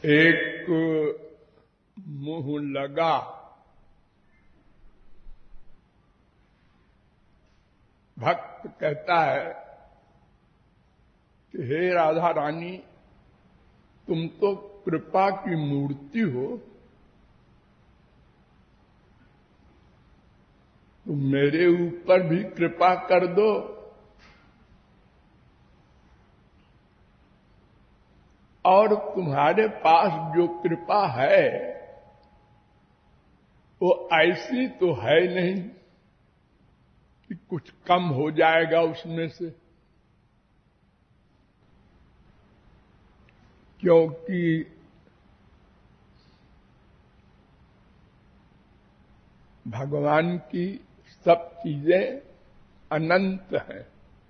एक मुंह लगा भक्त कहता है कि हे राधा रानी, तुम तो कृपा की मूर्ति हो, तुम मेरे ऊपर भी कृपा कर दो। और तुम्हारे पास जो कृपा है वो ऐसी तो है नहीं कि कुछ कम हो जाएगा उसमें से, क्योंकि भगवान की सब चीजें अनंत हैं।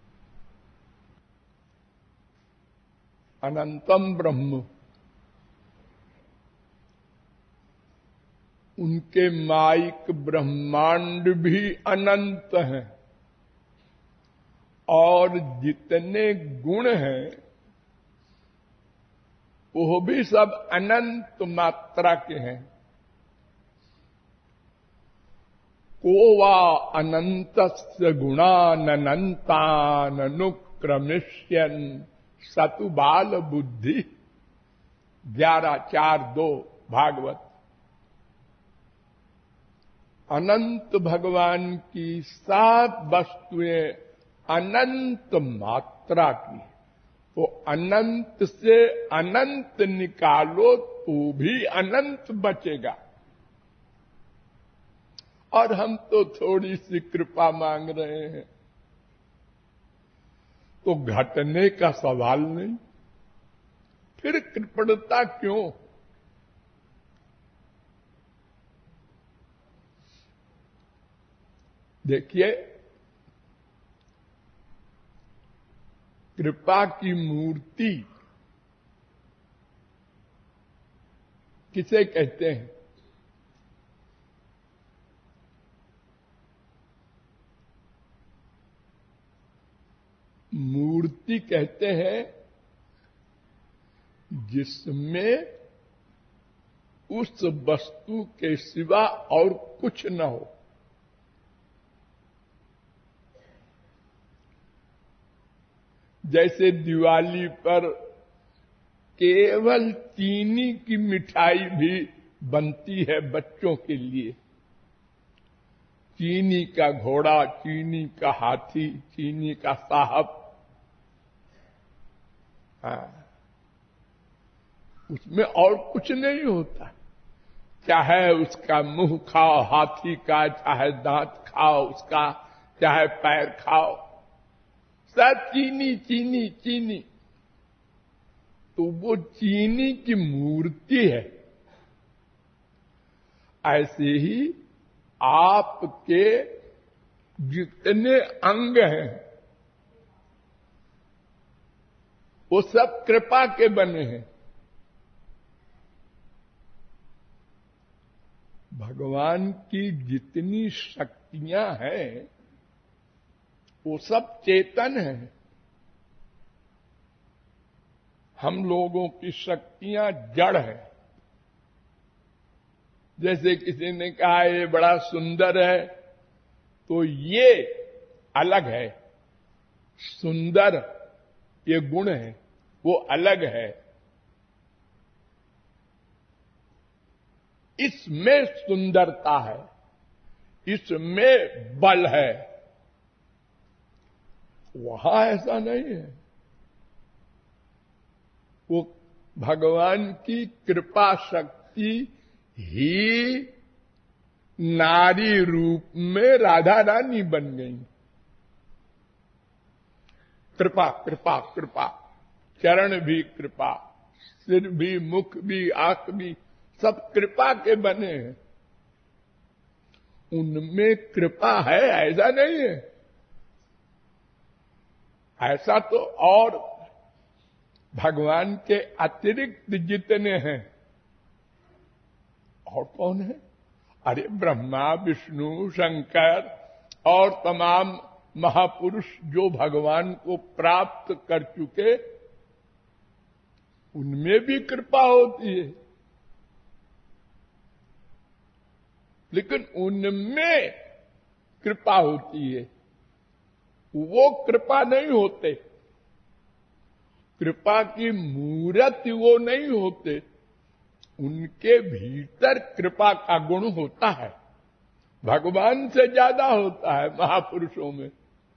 अनंतम ब्रह्म, उनके माइक ब्रह्मांड भी अनंत हैं और जितने गुण हैं वो भी सब अनंत मात्रा के हैं। को वा अनंतस्य गुणानंतान अनुक्रमिष्यन् सतु बाल बुद्धि 11:4-2 भागवत। अनंत भगवान की सब वस्तुएं अनंत मात्रा की, वो अनंत से अनंत निकालो तो भी अनंत बचेगा। और हम तो थोड़ी सी कृपा मांग रहे हैं, तो घटने का सवाल नहीं, फिर कृपणता क्यों? देखिए, कृपा की मूर्ति किसे कहते हैं? मूर्ति कहते हैं जिसमें उस वस्तु के सिवा और कुछ न हो। जैसे दिवाली पर केवल चीनी की मिठाई भी बनती है बच्चों के लिए। चीनी का घोड़ा, चीनी का हाथी, चीनी का साहब, उसमें और कुछ नहीं होता। चाहे उसका मुंह खाओ हाथी का, चाहे दांत खाओ उसका, चाहे पैर खाओ, सब चीनी चीनी चीनी। तो वो चीनी की मूर्ति है। ऐसे ही आपके जितने अंग हैं वो सब कृपा के बने हैं। भगवान की जितनी शक्तियां हैं वो सब चेतन हैं। हम लोगों की शक्तियां जड़ हैं। जैसे किसी ने कहा ये बड़ा सुंदर है, तो ये अलग है। सुंदर ये गुण है, वो अलग है। इसमें सुंदरता है, इसमें बल है, वहां ऐसा नहीं है। वो भगवान की कृपा शक्ति ही नारी रूप में राधा रानी बन गई। कृपा कृपा कृपा, चरण भी कृपा, सिर भी, मुख भी, आंख भी, सब कृपा के बने हैं। उनमें कृपा है ऐसा नहीं है। ऐसा तो और भगवान के अतिरिक्त जितने हैं, और कौन है? अरे ब्रह्मा, विष्णु, शंकर और तमाम महापुरुष जो भगवान को प्राप्त कर चुके, उनमें भी कृपा होती है, लेकिन उनमें कृपा होती है, वो कृपा नहीं होते। कृपा की मूर्त वो नहीं होते, उनके भीतर कृपा का गुण होता है, भगवान से ज्यादा होता है महापुरुषों में।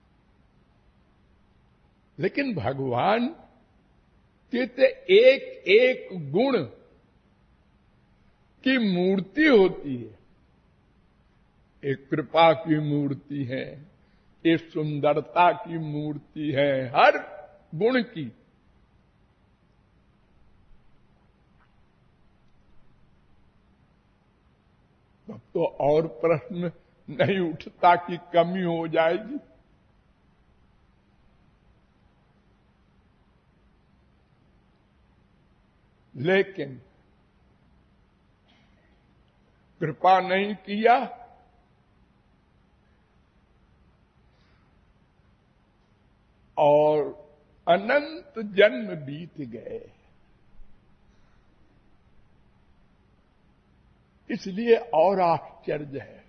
लेकिन भगवान के एक एक गुण की मूर्ति होती है। एक कृपा की मूर्ति है, एक सुंदरता की मूर्ति है, हर गुण की। अब तो और प्रश्न नहीं उठता कि कमी हो जाएगी। लेकिन कृपा नहीं किया और अनंत जन्म बीत गए। इसलिए और आश्चर्य है,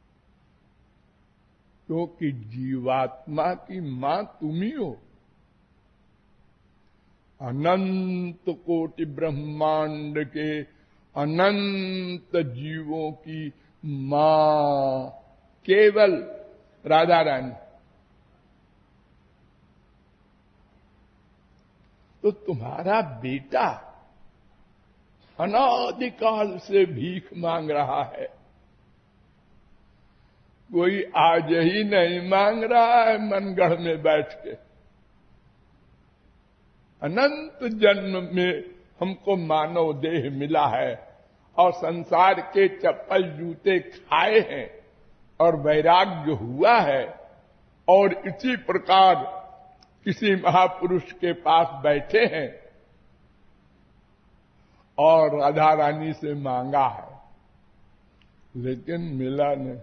क्योंकि जीवात्मा की मां तुम ही हो। अनंत कोटि ब्रह्मांड के अनंत जीवों की मां केवल राधा रानी। तो तुम्हारा बेटा अनादिकाल से भीख मांग रहा है, कोई आज ही नहीं मांग रहा है मनगढ़ में बैठ के। अनंत जन्म में हमको मानव देह मिला है और संसार के चप्पल जूते खाए हैं और वैराग्य हुआ है, और इसी प्रकार किसी महापुरुष के पास बैठे हैं और राधा रानी से मांगा है, लेकिन मिला नहीं।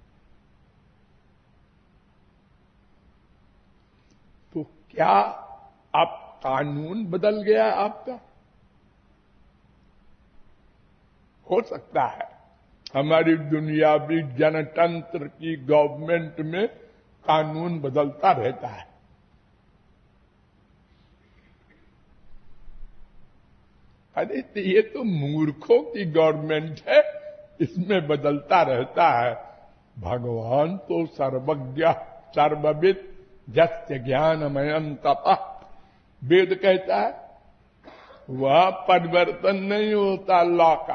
तो क्या अब कानून बदल गया आपका? हो सकता है हमारी दुनियावी जनतंत्र की गवर्नमेंट में कानून बदलता रहता है। अरे तो ये तो मूर्खों की गवर्नमेंट है, इसमें बदलता रहता है। भगवान तो सर्वज्ञ सर्वविद जस्य ज्ञानमयं तपः, वेद कहता है, वह परिवर्तन नहीं होता अल्लाह का।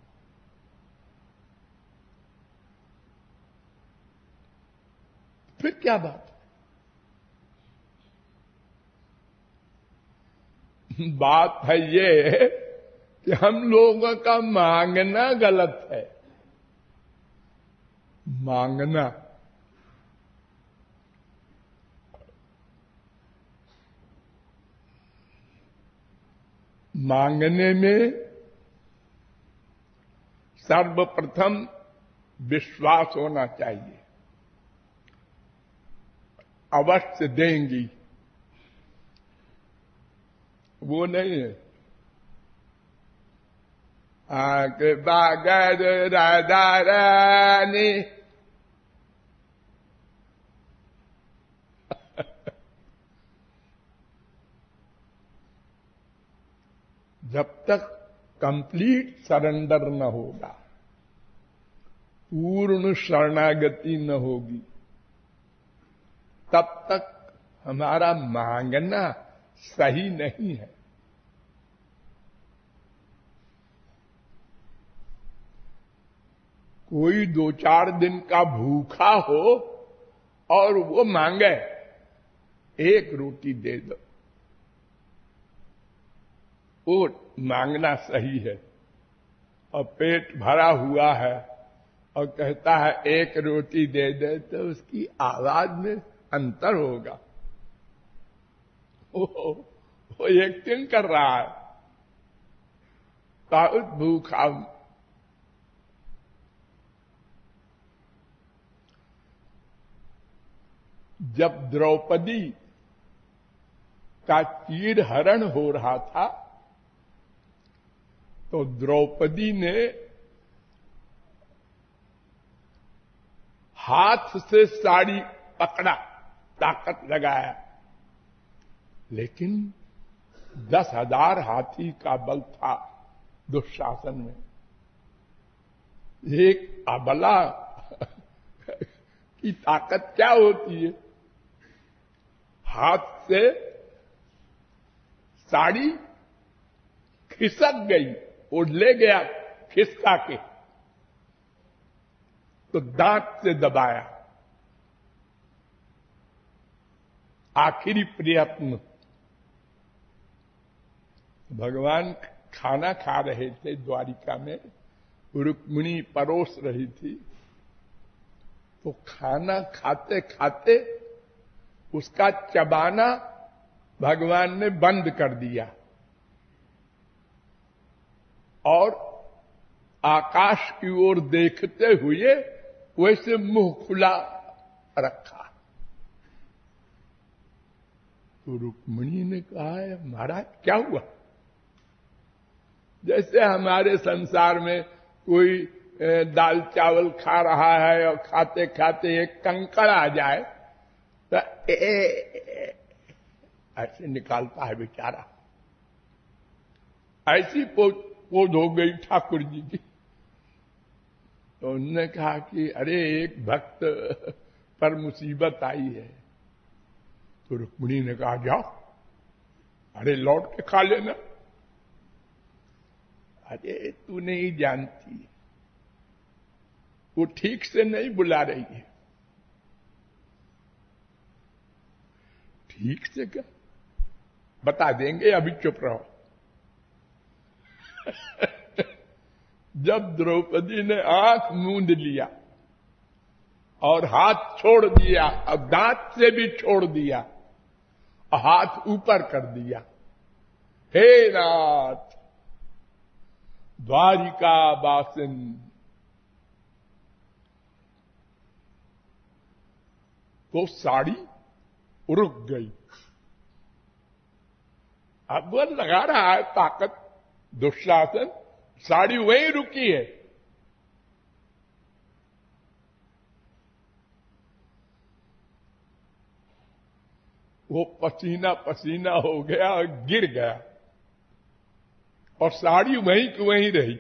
फिर क्या बात? बात है ये कि हम लोगों का मांगना गलत है। मांगना, मांगने में सर्वप्रथम विश्वास होना चाहिए, अवश्य देंगी, वो नहीं है आके बागद राधा रानी। जब तक कंप्लीट सरेंडर न होगा, पूर्ण शरणागति न होगी, तब तक हमारा मांगना सही नहीं है। कोई 2-4 दिन का भूखा हो और वो मांगे 1 रोटी दे दो, वो मांगना सही है। और पेट भरा हुआ है और कहता है 1 रोटी दे दे, तो उसकी आवाज में अंतर होगा। वो एक्टिंग कर रहा है, बहुत भूखा। जब द्रौपदी का चीर हरण हो रहा था तो द्रौपदी ने हाथ से साड़ी पकड़ा, ताकत लगाया, लेकिन 10,000 हाथी का बल था दुशासन में। एक अबला की ताकत क्या होती है? हाथ से साड़ी खिसक गई, वो ले गया खिसका के, तो दांत से दबाया। आखिरी प्रयत्न। भगवान खाना खा रहे थे द्वारिका में, रुक्मिणी परोस रही थी, तो खाना खाते खाते उसका चबाना भगवान ने बंद कर दिया और आकाश की ओर देखते हुए वैसे मुंह खुला रखा। तो रुक्मिणी ने कहा, महाराज क्या हुआ? जैसे हमारे संसार में कोई दाल चावल खा रहा है और खाते खाते एक कंकड़ आ जाए तो ऐसे निकालता है बेचारा। ऐसी पोध हो गई ठाकुर जी की। तो उन्होंने कहा कि अरे एक भक्त पर मुसीबत आई है। तो रुक्मिणी ने कहा जाओ, अरे लौट के खा लेना। अरे तू नहीं जानती, वो ठीक से नहीं बुला रही है। ठीक से क्या? बता देंगे, अभी चुप रहो। जब द्रौपदी ने आंख मूंद लिया और हाथ छोड़ दिया, अब दांत से भी छोड़ दिया और हाथ ऊपर कर दिया, हे नाथ द्वारिका वासिन, तो साड़ी रुक गई। अब वो लगा रहा है ताकत दुशासन, साड़ी वहीं रुकी है। वो पसीना पसीना हो गया और गिर गया और साड़ी वहीं की वहीं रही।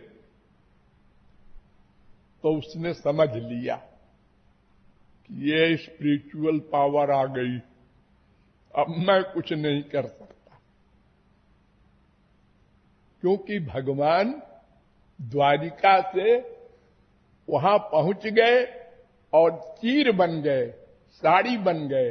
तो उसने समझ लिया कि ये स्पिरिचुअल पावर आ गई, अब मैं कुछ नहीं कर सकता। क्योंकि भगवान द्वारिका से वहां पहुंच गए और चीर बन गए, साड़ी बन गए।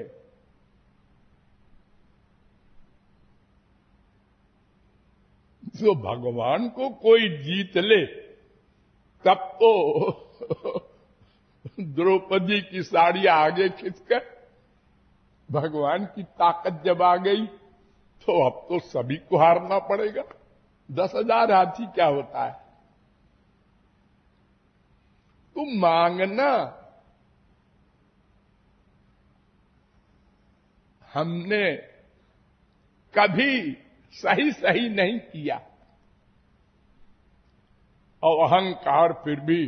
जो भगवान को कोई जीत ले तब तो द्रौपदी की साड़ी आगे खिंचकर, भगवान की ताकत जब आ गई तो अब तो सभी को हारना पड़ेगा। 10,000 हाथी क्या होता है? तुम मांगना। हमने कभी सही सही नहीं किया और अहंकार फिर भी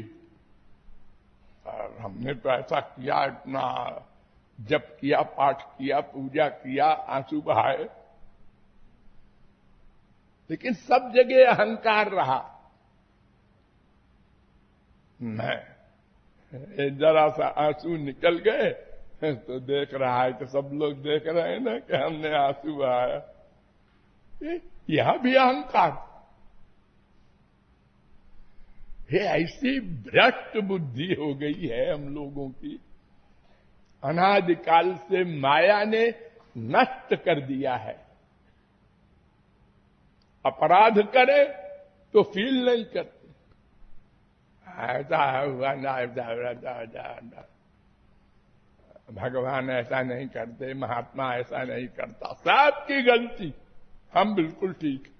हमने तो ऐसा किया, इतना जप किया, पाठ किया, पूजा किया, आंसू बहाए, लेकिन सब जगह अहंकार रहा। मैं जरा सा आंसू निकल गए तो देख रहा है कि सब लोग देख रहे हैं ना कि हमने आंसू बहाया। यहां भी अहंकार। ये ऐसी भ्रष्ट बुद्धि हो गई है हम लोगों की, अनादिकाल से माया ने नष्ट कर दिया है। अपराध करे तो फील नहीं करते, ऐसा हुआ ना, भगवान ऐसा नहीं करते, महात्मा ऐसा नहीं करता, सबकी गलती, हम बिल्कुल ठीक।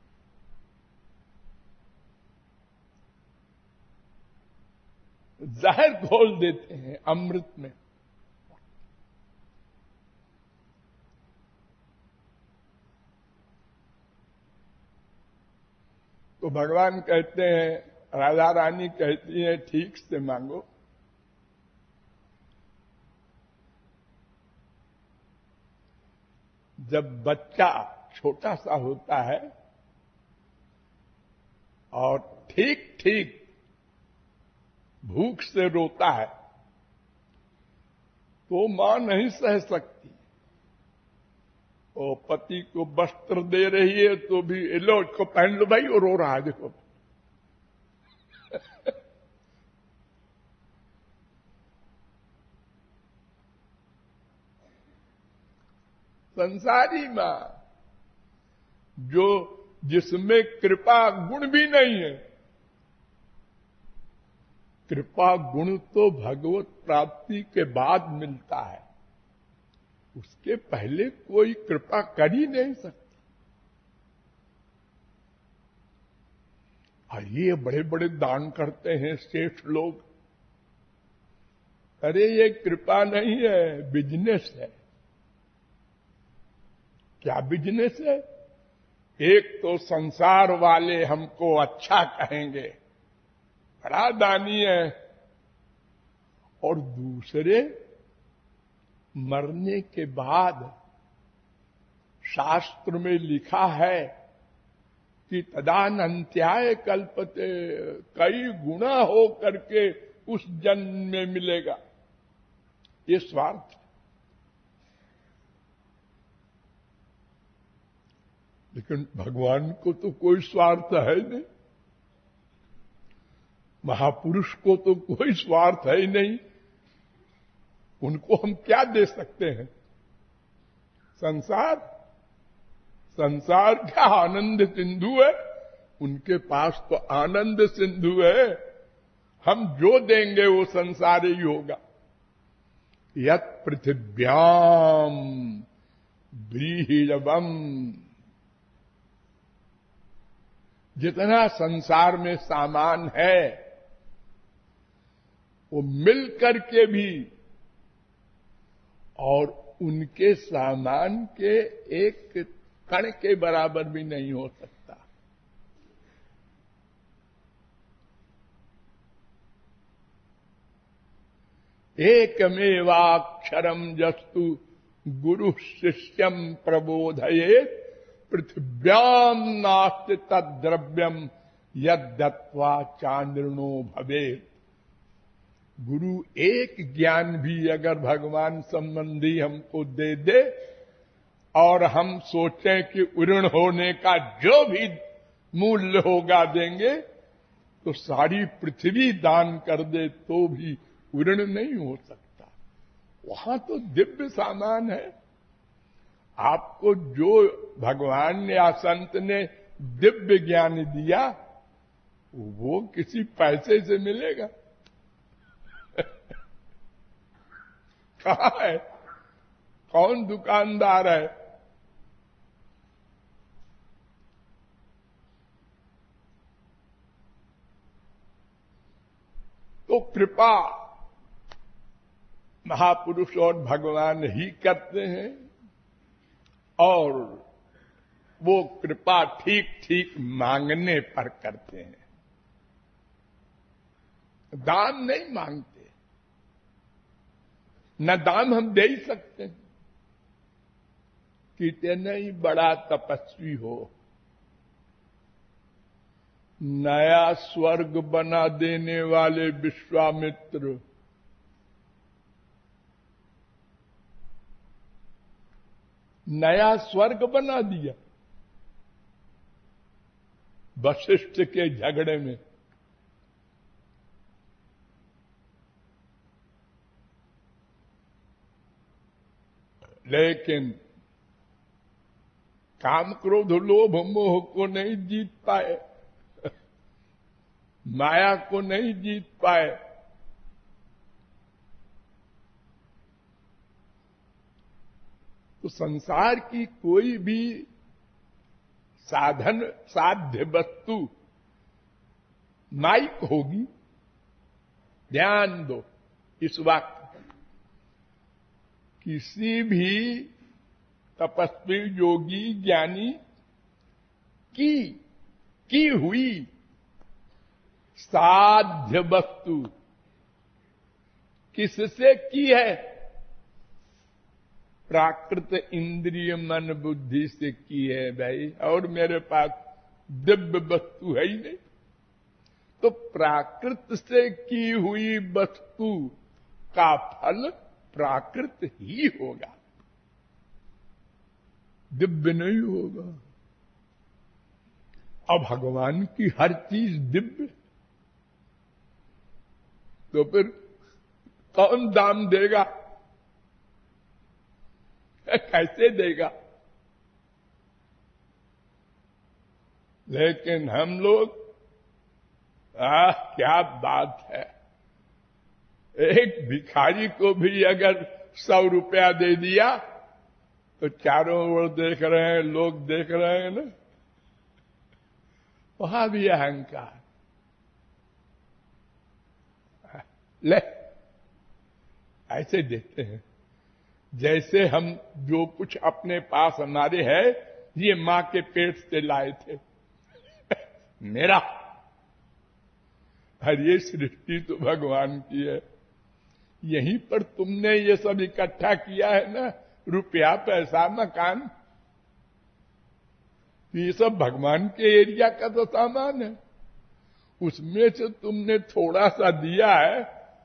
जहर घोल देते हैं अमृत में। तो भगवान कहते हैं, राजा रानी कहती है, ठीक से मांगो। जब बच्चा छोटा सा होता है और ठीक ठीक भूख से रोता है तो मां नहीं सह सकती। और पति को वस्त्र दे रही है तो भी लो इसको पहन लो भाई, वो रो रहा है देखो। संसारी मां जो जिसमें कृपा गुण भी नहीं है, कृपा गुण तो भगवत प्राप्ति के बाद मिलता है, उसके पहले कोई कृपा कर ही नहीं सकती। और ये बड़े बड़े दान करते हैं सेठ लोग, अरे ये कृपा नहीं है, बिजनेस है। क्या बिजनेस है? एक तो संसार वाले हमको अच्छा कहेंगे, बड़ा दानी है, और दूसरे मरने के बाद शास्त्र में लिखा है कि तदानंत्याय कल्पते, कई गुना हो करके उस जन्म में मिलेगा। ये स्वार्थ है। लेकिन भगवान को तो कोई स्वार्थ है नहीं, महापुरुष को तो कोई स्वार्थ है ही नहीं। उनको हम क्या दे सकते हैं? संसार क्या आनंद सिंधु है? उनके पास तो आनंद सिंधु है। हम जो देंगे वो संसार ही होगा। यत् पृथिव्याम व्रीहिरवम्, जितना संसार में सामान है वो मिल करके भी और उनके सामान के एक कण के बराबर भी नहीं हो सकता। एकमेवाक्षरम जस्तु गुरु शिष्यम प्रबोधयेत् पृथिव्याम नास्ति तद्द्रव्यम यद्दत्वा चांद्रणो भवेत्। गुरु एक ज्ञान भी अगर भगवान संबंधी हमको दे दे और हम सोचें कि ऋण होने का जो भी मूल्य होगा देंगे, तो सारी पृथ्वी दान कर दे तो भी ऋण नहीं हो सकता। वहां तो दिव्य सामान है। आपको जो भगवान या संत ने दिव्य ज्ञान दिया वो किसी पैसे से मिलेगा? कहाँ है? कौन दुकानदार है? तो कृपा महापुरुष और भगवान ही करते हैं, और वो कृपा ठीक ठीक मांगने पर करते हैं, दान नहीं मांगते। न दान हम दे ही सकते हैं। कितने ही बड़ा तपस्वी हो, नया स्वर्ग बना देने वाले विश्वामित्र नया स्वर्ग बना दिया वशिष्ठ के झगड़े में। लेकिन काम क्रोध लोभ मोह को नहीं जीत पाए, माया को नहीं जीत पाए। तो संसार की कोई भी साधन साध्य वस्तु माइक होगी। ध्यान दो इस वक्त, किसी भी तपस्वी योगी ज्ञानी की की हुई साध्य वस्तु किससे की है? प्राकृत इंद्रिय मन बुद्धि से की है भाई, और मेरे पास दिव्य वस्तु है ही नहीं। तो प्राकृत से की हुई वस्तु का फल प्राकृत ही होगा, दिव्य नहीं होगा। अब भगवान की हर चीज दिव्य, तो फिर कौन दाम देगा? कैसे देगा? लेकिन हम लोग क्या बात है, एक भिखारी को भी अगर 100 रुपया दे दिया तो चारों ओर देख रहे हैं, लोग देख रहे हैं ना, वहां भी अहंकार। ले, ऐसे देते हैं जैसे हम जो कुछ अपने पास हमारे है ये मां के पेट से लाए थे मेरा। हर ये सृष्टि तो भगवान की है, यहीं पर तुमने ये सब इकट्ठा किया है ना, रुपया पैसा मकान, ये सब भगवान के एरिया का तो सामान है। उसमें से तुमने थोड़ा सा दिया है,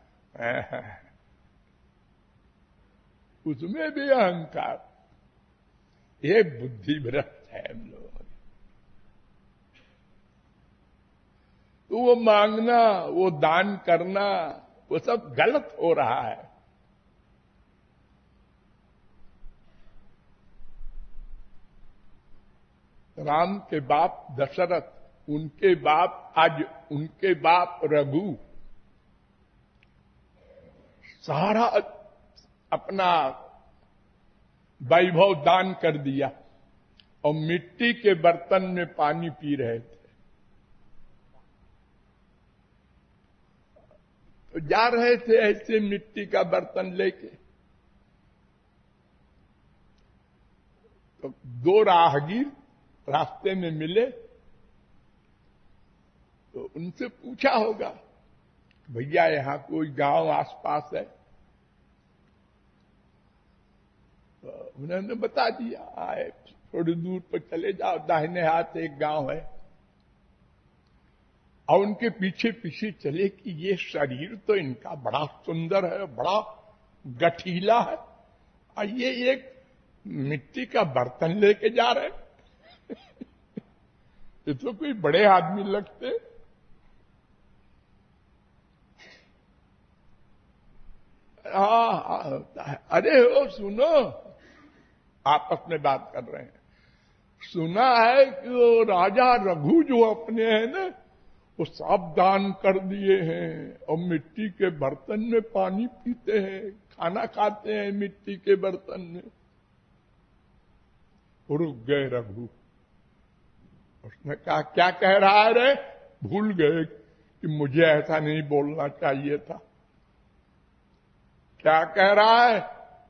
उसमें भी अहंकार। ये बुद्धि भ्रष्ट है हम लोग। तो वो मांगना, वो दान करना, वो सब गलत हो रहा है। राम के बाप दशरथ, उनके बाप आज उनके बाप रघु सारा अपना वैभव दान कर दिया और मिट्टी के बर्तन में पानी पी रहे थे। तो जा रहे थे ऐसे मिट्टी का बर्तन लेके, तो 2 राहगीर रास्ते में मिले, तो उनसे पूछा होगा भैया यहां कोई गांव आसपास है? तो उन्होंने बता दिया, आए थोड़ी दूर पर चले जाओ, दाहिने हाथ एक गांव है। और उनके पीछे पीछे चले कि ये शरीर तो इनका बड़ा सुंदर है, बड़ा गठीला है, और ये एक मिट्टी का बर्तन लेके जा रहे हैं। ये तो कोई बड़े आदमी लगते। अरे ओ सुनो, आपस में बात कर रहे हैं। सुना है कि वो राजा रघु जो अपने हैं ना, वो सब दान कर दिए हैं और मिट्टी के बर्तन में पानी पीते हैं, खाना खाते हैं मिट्टी के बर्तन में। रुक गए रघु, उसने कहा क्या कह रहा है रे? भूल गए कि मुझे ऐसा नहीं बोलना चाहिए था। क्या कह रहा है?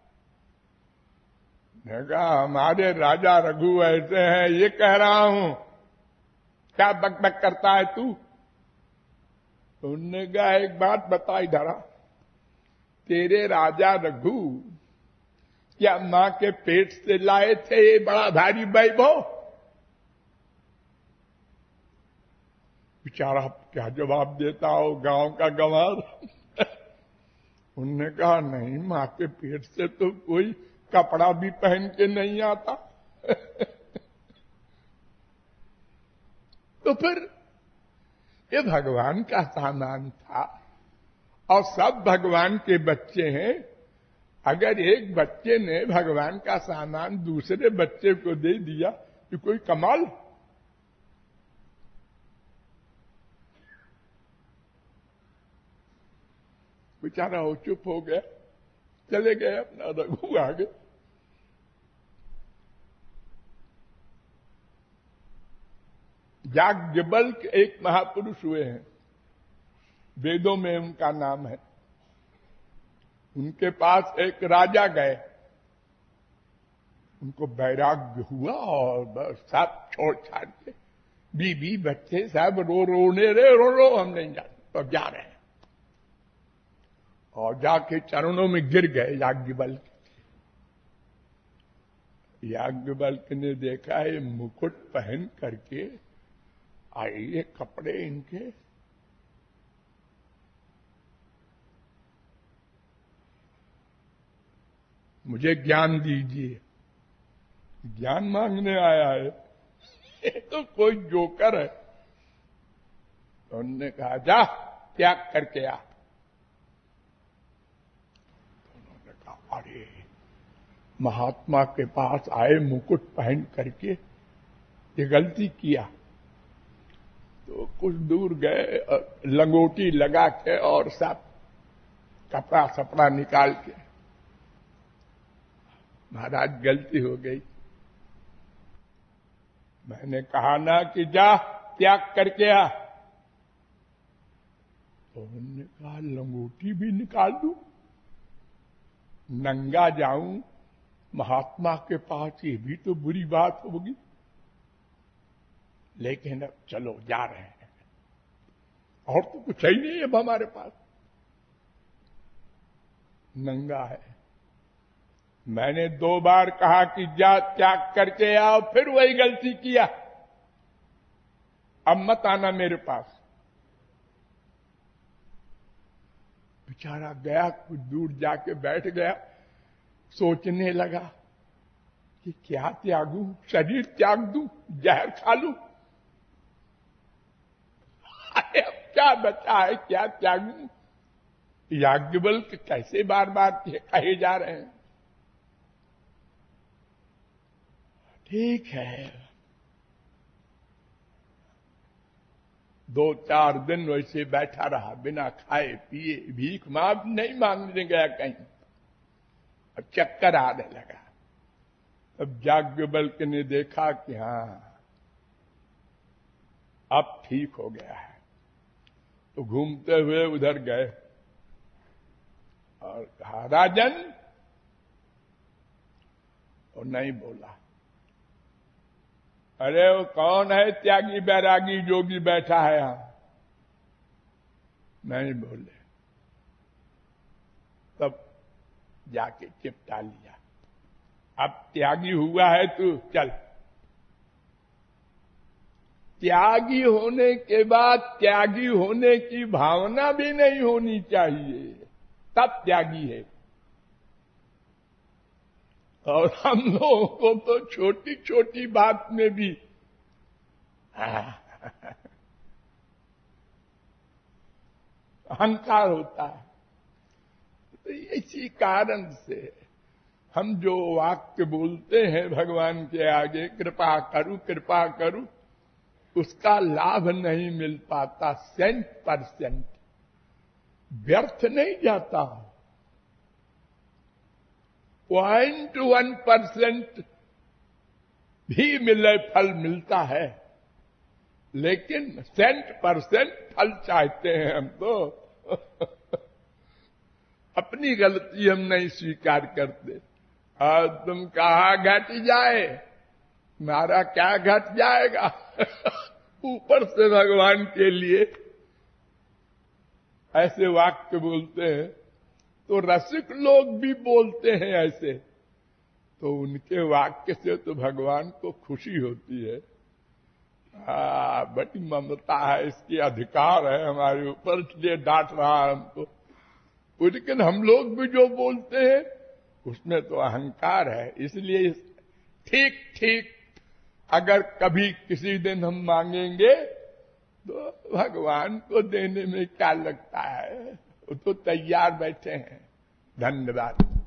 मैं कहा हमारे राजा रघु ऐसे हैं, ये कह रहा हूं। क्या बकबक करता है तू? उन्होंने कहा एक बात बता इधर आ, तेरे राजा रघु क्या मां के पेट से लाए थे ये बड़ा भारी वैभव? बेचारा क्या जवाब देता हो, गांव का गंवार। उन्होंने कहा नहीं, मां के पेट से तो कोई कपड़ा भी पहन के नहीं आता। तो फिर ये भगवान का सामान था और सब भगवान के बच्चे हैं। अगर एक बच्चे ने भगवान का सामान दूसरे बच्चे को दे दिया तो कोई कमाल? बेचारा वो चुप हो गया, चले गए अपना रघु आगे। याज्ञवल्क्य एक महापुरुष हुए हैं, वेदों में उनका नाम है। उनके पास एक राजा गए, उनको वैराग्य हुआ और सब छोड़ छाड़ के बीबी बच्चे सब रोने रहे, रो हम नहीं जाते, तो अब जा रहे हैं। और जाके चरणों में गिर गए याज्ञवल्क्य। याज्ञवल्क्य ने देखा ये मुकुट पहन करके आई, ये कपड़े इनके, मुझे ज्ञान दीजिए। ज्ञान मांगने आया है, ये तो कोई जोकर है। तो उन्होंने कहा जा त्याग करके आ। तो उन्होंने कहा अरे महात्मा के पास आए मुकुट पहन करके, ये गलती किया। तो कुछ दूर गए, लंगोटी लगा के और सब कपड़ा सपड़ा निकाल के, महाराज गलती हो गई, मैंने कहा ना कि जा त्याग करके आ। तो उन्होंने कहा लंगोटी भी निकाल दूं, नंगा जाऊं महात्मा के पास, ये भी तो बुरी बात होगी। लेकिन अब चलो जा रहे हैं, और तो कुछ ही नहीं अब हमारे पास, नंगा है। मैंने 2 बार कहा कि जा त्याग करके आओ, फिर वही गलती किया, अब मत आना मेरे पास। बेचारा गया, कुछ दूर जाके बैठ गया, सोचने लगा कि क्या त्यागूं, शरीर त्याग दूं, जहर खा लूं, अब क्या बचा है, क्या त्यागूं। याज्ञवल्क्य कैसे बार बार कहे जा रहे हैं। ठीक है, 2-4 दिन वैसे बैठा रहा, बिना खाए पिए, भीख माफ नहीं मांगने गया कहीं, अब चक्कर आने लगा। तब याज्ञवल्क्य ने देखा कि हाँ अब ठीक हो गया है, तो घूमते हुए उधर गए और कहा राजन, और नहीं बोला। अरे वो कौन है त्यागी बैरागी जोगी बैठा है यहां, नहीं बोले। तब जाके चिपटा लिया, अब त्यागी हुआ है तू, चल। त्यागी होने के बाद त्यागी होने की भावना भी नहीं होनी चाहिए, तब त्यागी है। और हम लोगों को तो छोटी छोटी बात में भी अहंकार होता है। तो इसी कारण से हम जो वाक्य बोलते हैं भगवान के आगे, कृपा करूं कृपा करूं, उसका लाभ नहीं मिल पाता। 100% व्यर्थ नहीं जाता, 0.1% भी मिले फल मिलता है, लेकिन 100% फल चाहते हैं हम तो। अपनी गलती हम नहीं स्वीकार करते। और तुम कहा घट जाए, मारा क्या घट जाएगा। ऊपर से भगवान के लिए ऐसे वाक्य बोलते हैं, तो रसिक लोग भी बोलते हैं ऐसे, तो उनके वाक्य से तो भगवान को खुशी होती है। बड़ी ममता है, इसकी अधिकार है हमारे ऊपर, इसलिए डांट रहा है हमको। लेकिन हम लोग भी जो बोलते हैं उसमें तो अहंकार है। इसलिए ठीक ठीक अगर कभी किसी दिन हम मांगेंगे तो भगवान को देने में क्या लगता है, वो तो तैयार बैठे हैं। धन्यवाद।